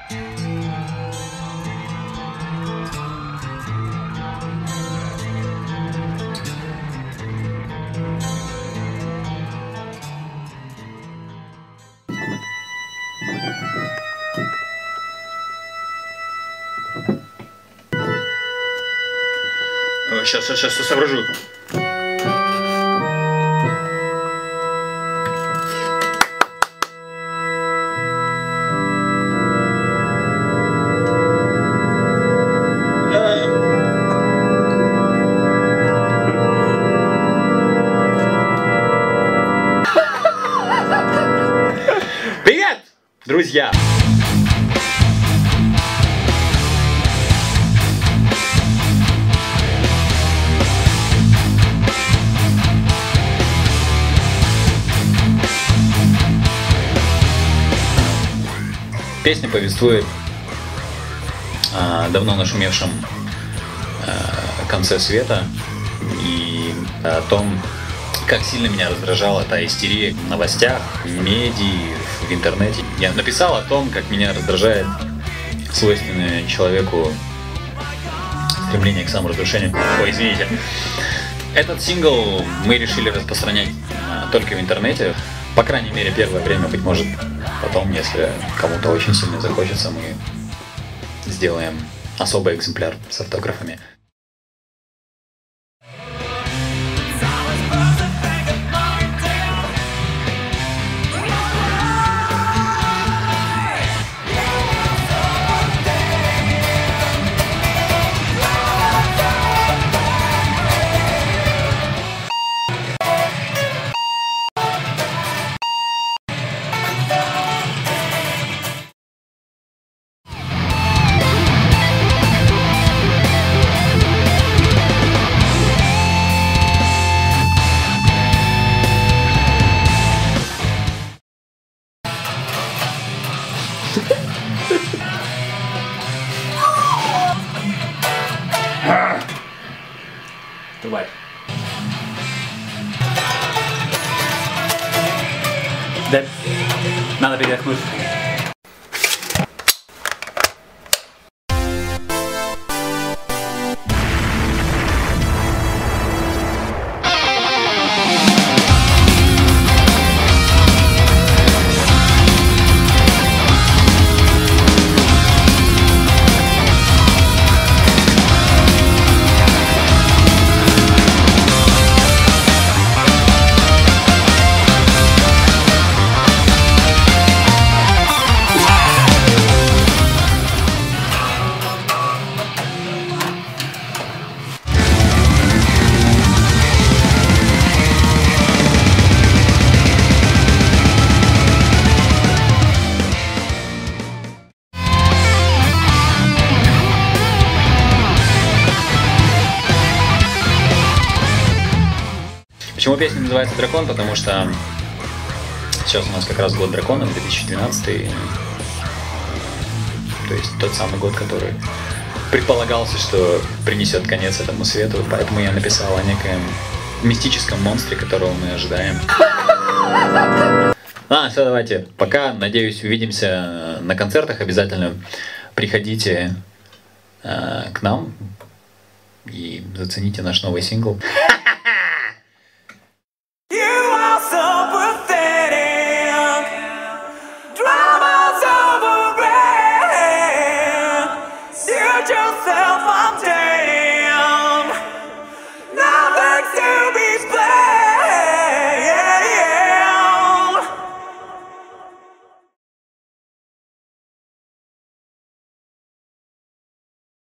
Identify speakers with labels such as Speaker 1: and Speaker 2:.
Speaker 1: Сейчас соображу. Привет, друзья! Песня повествует о давно нашумевшем конце света и о том, как сильно меня раздражала та истерия в новостях, в медиа, в интернете. Я написал о том, как меня раздражает свойственное человеку стремление к саморазрушению. Ой, извините. Этот сингл мы решили распространять только в интернете. По крайней мере, первое время, быть может, потом, если кому-то очень сильно захочется, мы сделаем особый экземпляр с автографами. Тварь. Да, надо передохнуть. Почему песня называется «Дракон»? Потому что сейчас у нас как раз год дракона, 2012, то есть тот самый год, который предполагался, что принесет конец этому свету, поэтому я написал о некоем мистическом монстре, которого мы ожидаем. Все, давайте, пока, надеюсь, увидимся на концертах, обязательно приходите к нам и зацените наш новый сингл.
Speaker 2: Yourself, I'm dead.